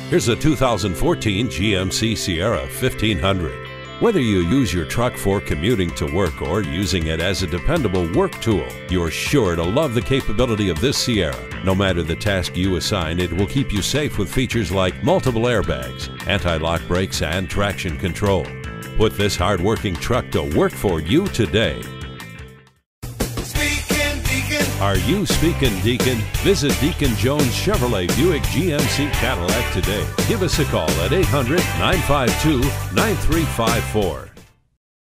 Here's a 2014 GMC Sierra 1500. Whether you use your truck for commuting to work or using it as a dependable work tool, you're sure to love the capability of this Sierra. No matter the task you assign, it will keep you safe with features like multiple airbags, anti-lock brakes, and traction control. Put this hard-working truck to work for you today. Are you speaking Deacon? Visit Deacon Jones Chevrolet Buick GMC Cadillac today. Give us a call at 800-952-9354.